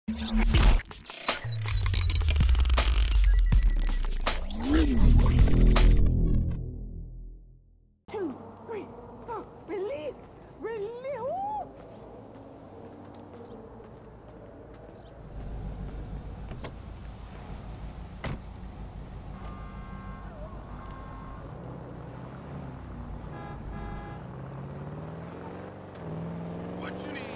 Release! Release! Ooh. What you need?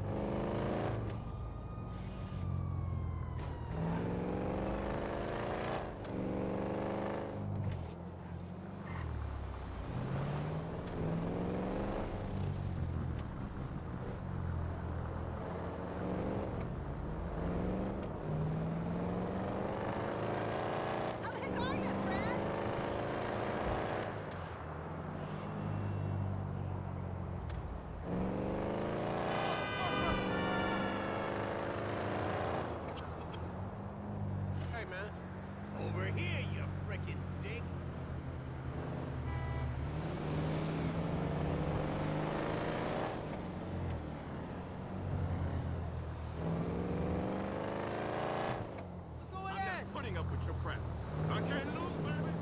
Hey, man. Over here, you frickin' dick! I'm not putting up with your crap. I can't lose, baby.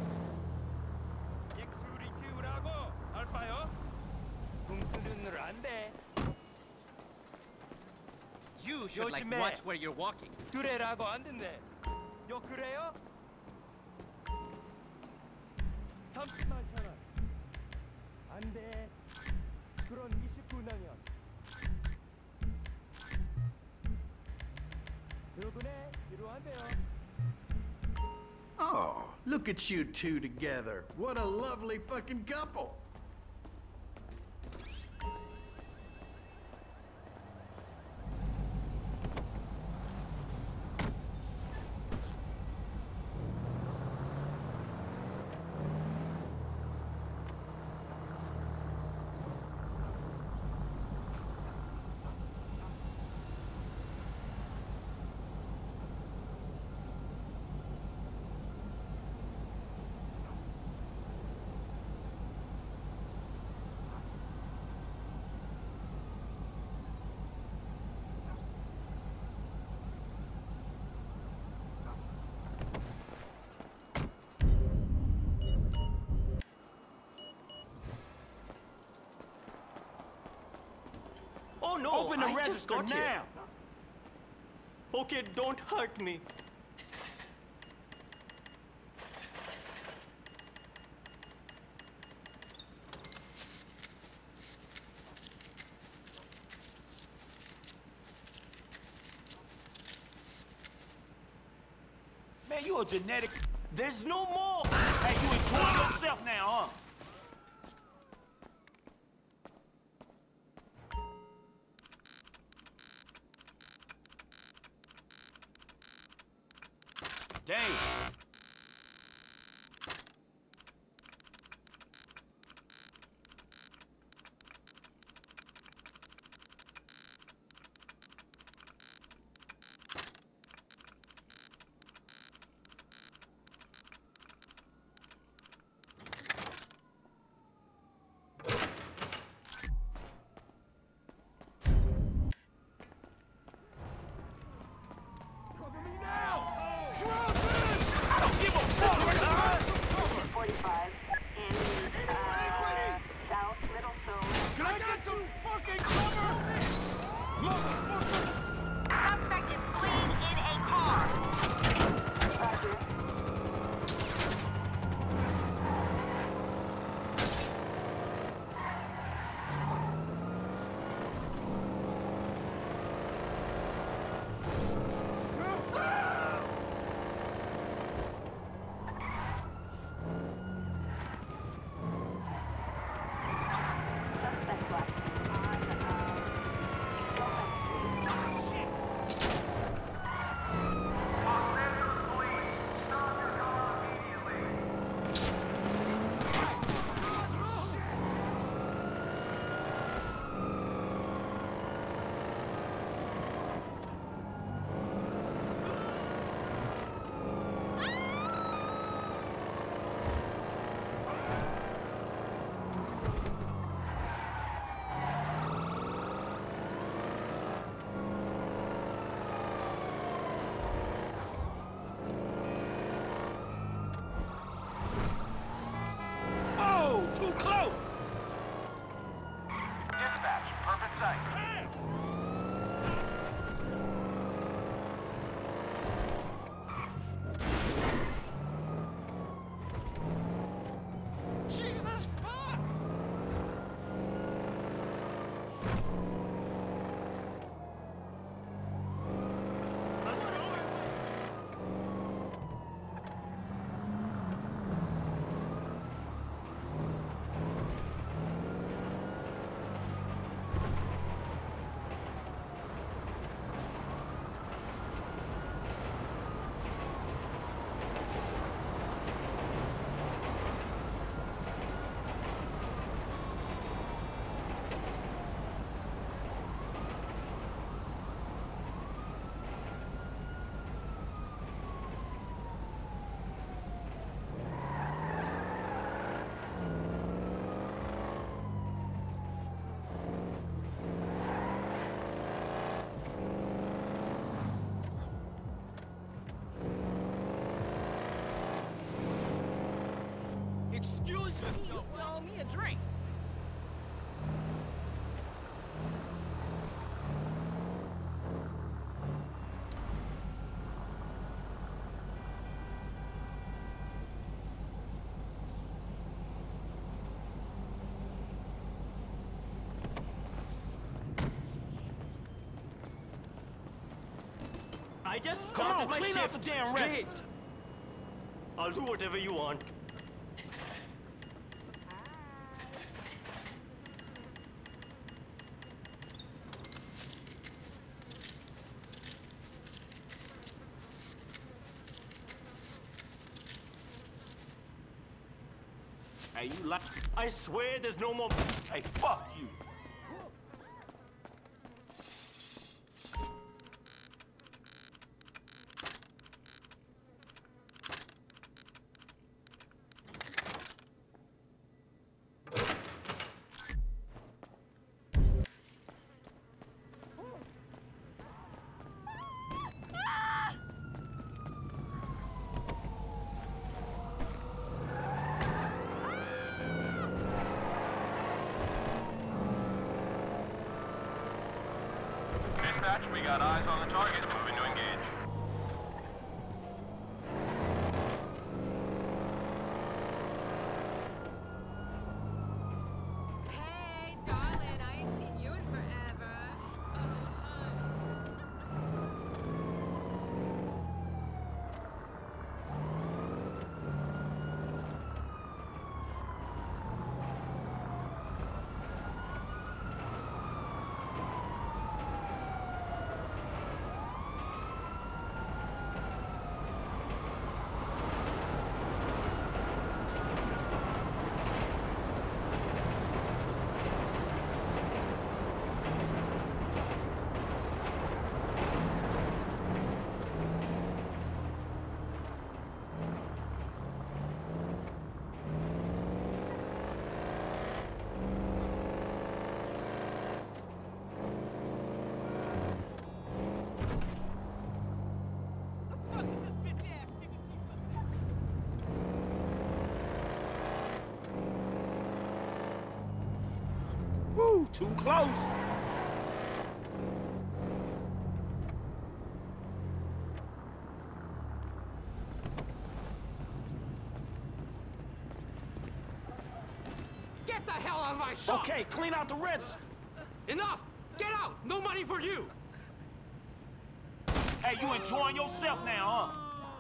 익수리 튀우라고, 알파요? 궁수는 안 돼. You should like 요즘에 watch where you're walking. 그래라고 안 된대. 요 그래요? 30만 원. 안 돼. 그런 29년이야. 그분에 필요한데요. Oh, look at you two together. What a lovely fucking couple. Oh no! Open the register now! Okay, don't hurt me. Man, you a genetic... There's no more! Hey, you enjoying yourself now, huh? Dang. I don't give a fuck, guys! 45 in South Middlestone. Can I get some fucking cover? Motherfucker! Suspect is fleeing in a car. Roger. Just You still owe me a drink. I just Come started on, my clean shift. out the damn Great. register. I'll do whatever you want. Hey, you like... I swear there's no more... Hey, fuck you. Dispatch, we got eyes on the target. Moving to engage. Hey, darling, I ain't seen you in forever. Fuck is this bitch ass nigga keep up? Woo, too close. Get the hell out of my shop! Okay, clean out the register. Enough! Get out! No money for you! Hey, you enjoying yourself now, huh?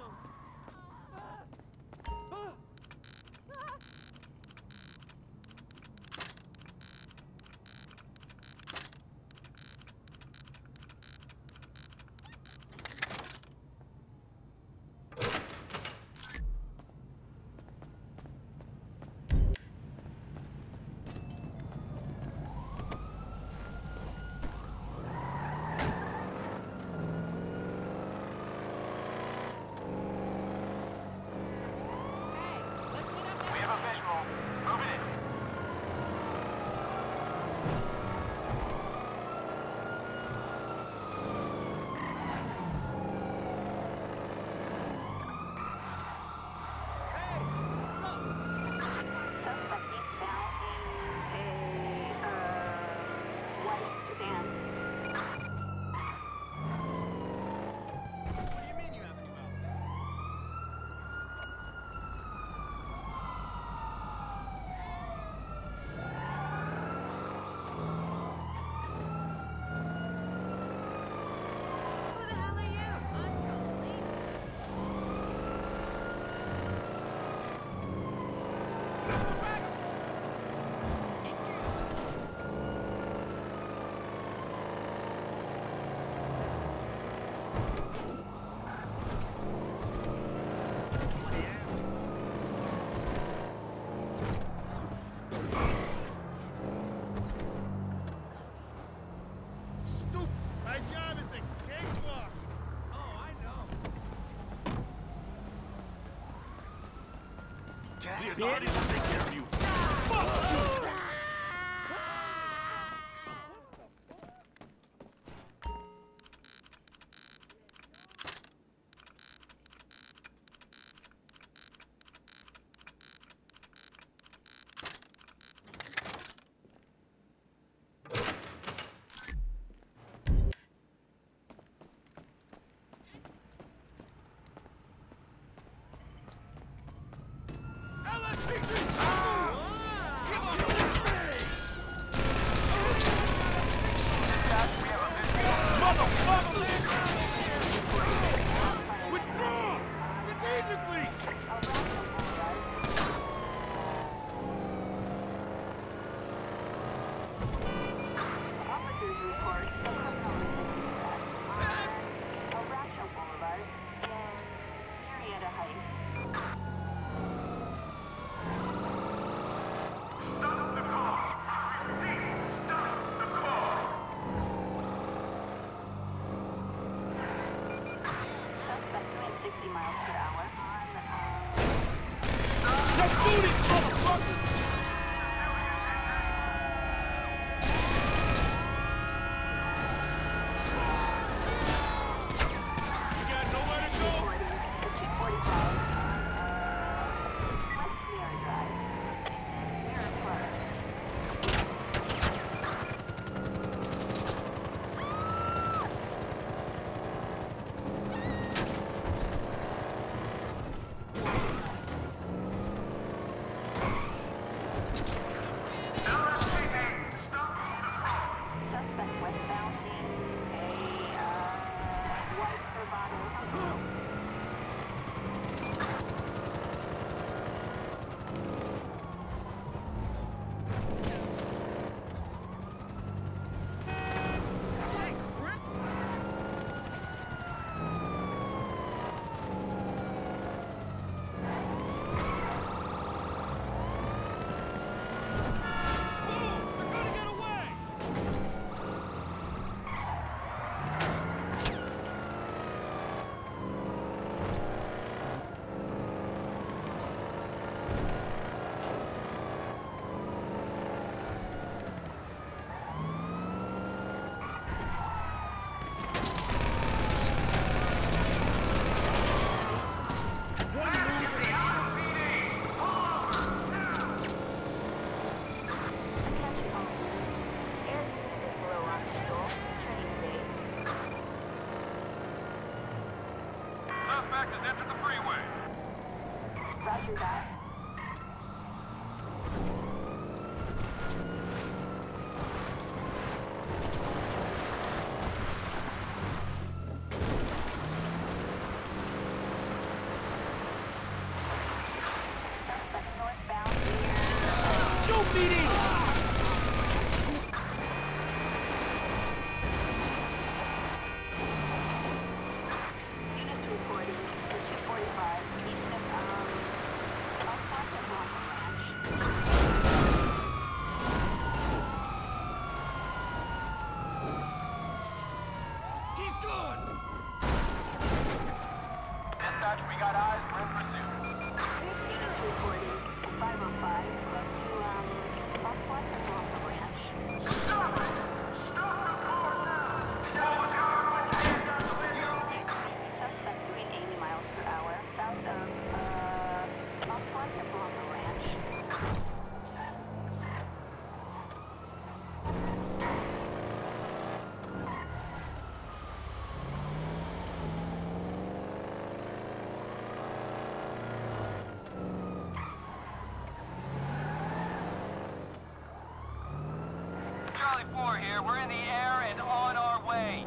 Hey, let's meet up We next have a time. visual. Moving in. Suspect is now in a white sedan. What do you mean you have a new outfit? Who the hell are you? Unbelievable. Stupid. My job is a cakewalk. Oh, I know. The authorities will take care of you. Fuck you. miles per hour on Let's do this, motherfucker! You got nowhere to go? 45 West Mirror Drive. Mirror Park. Suspect westbound seeing a white Bravado. Attention officers. Air unit is low on fuel. Training base. Suspect has entered the freeway. Roger that. Suspect northbound near Shoot me then! units reporting to 245 east of Alphonse and Ranch. He's gone! Dispatch, we got eyes. We're in pursuit. Units reporting to 505 to Alphonse and Ranch. Stop it! Stop the car now! Slow it down with your hands on the window! Suspect doing 80 miles per hour south of Alphonse and Ranch. Charlie 4 here. We're in the air and on our way.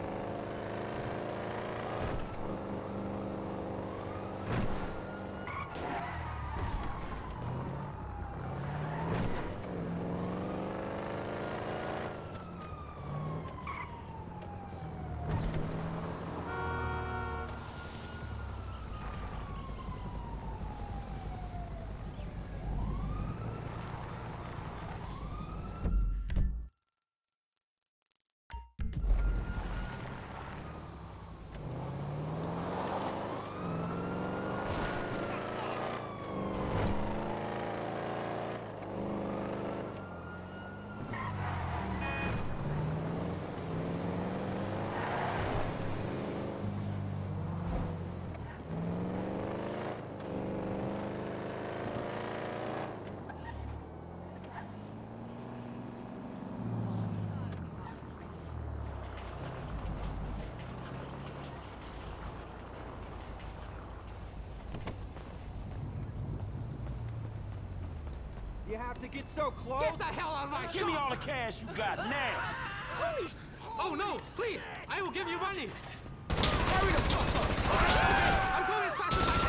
You have to get so close. Get the hell out of my Give me all the cash you got now. Holy Oh no, please! I will give you money! Hurry the fuck up. I'm going as fast as I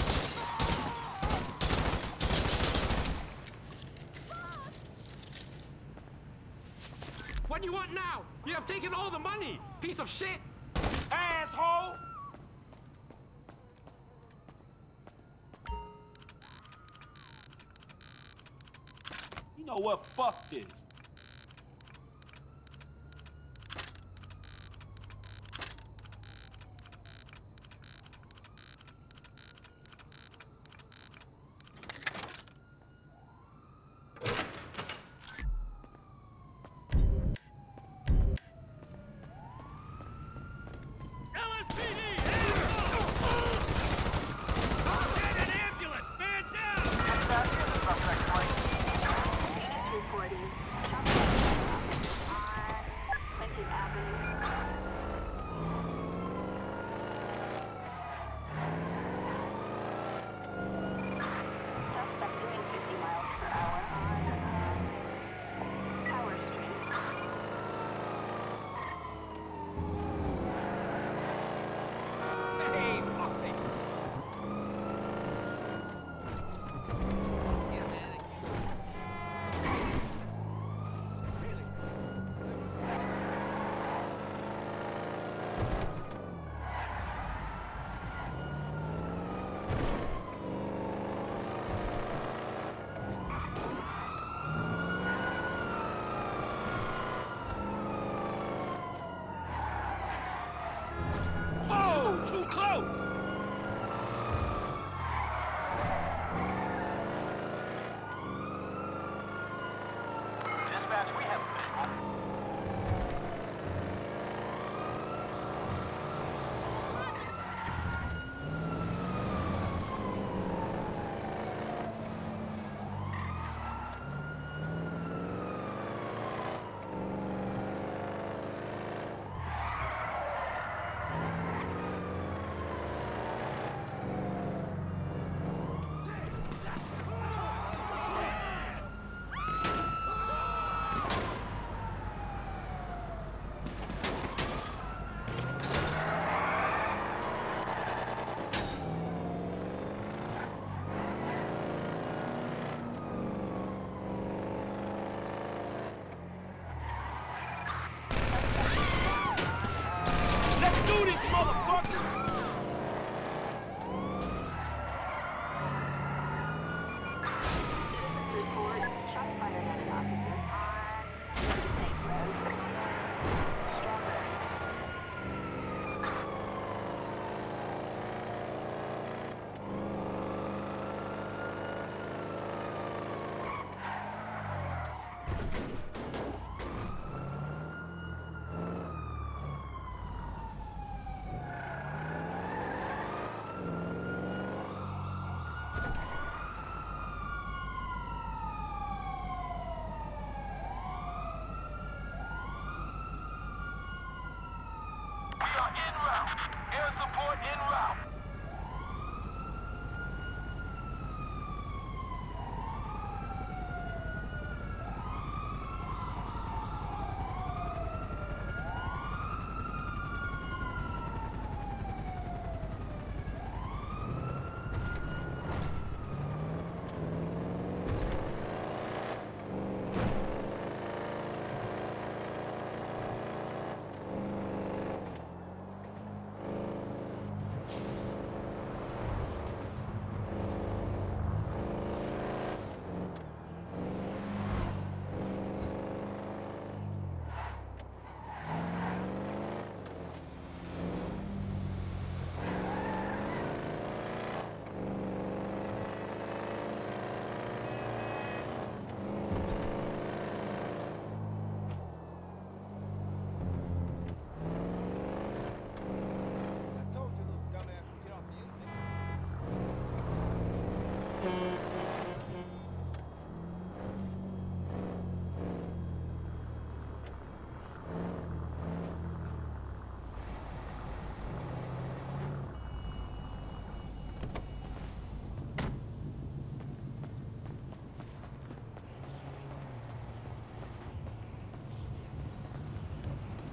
can! What do you want now? You have taken all the money! Piece of shit! Asshole! You know what? Fuck this.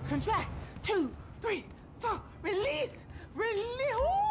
Contract. 2, 3, 4. Release. Release. Ooh.